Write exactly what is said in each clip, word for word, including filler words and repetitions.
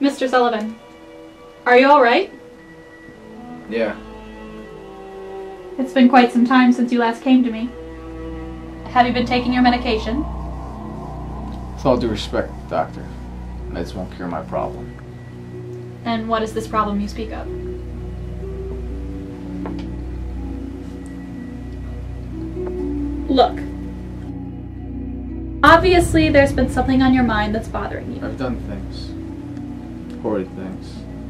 Mister Sullivan, are you alright? Yeah. It's been quite some time since you last came to me. Have you been taking your medication? With all due respect, doctor, meds won't cure my problem. And what is this problem you speak of? Look. Obviously, there's been something on your mind that's bothering you. I've done things. Horrid things.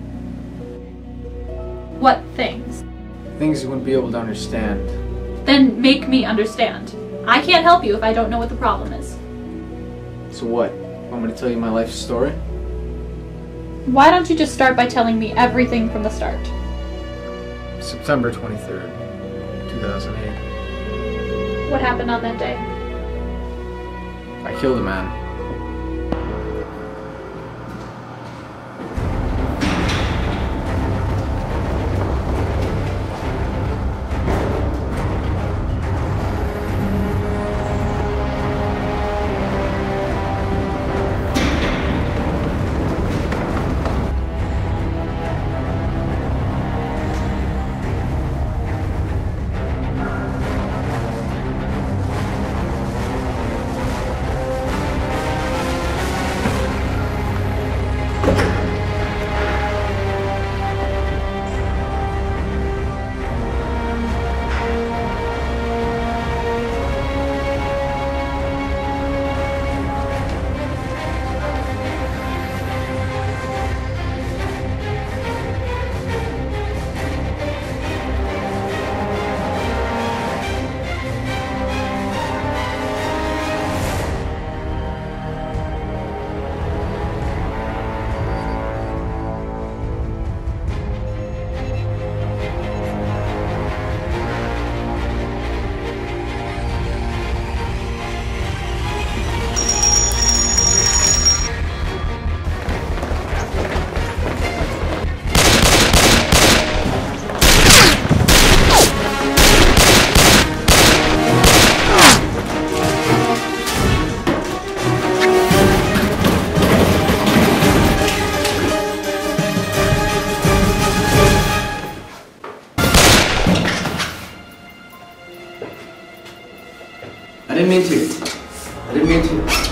What things? Things you wouldn't be able to understand. Then make me understand. I can't help you if I don't know what the problem is. So what? Want me to tell you my life story? Why don't you just start by telling me everything from the start? September twenty-third, two thousand eight. What happened on that day? I killed a man. I didn't mean to. I didn't mean to.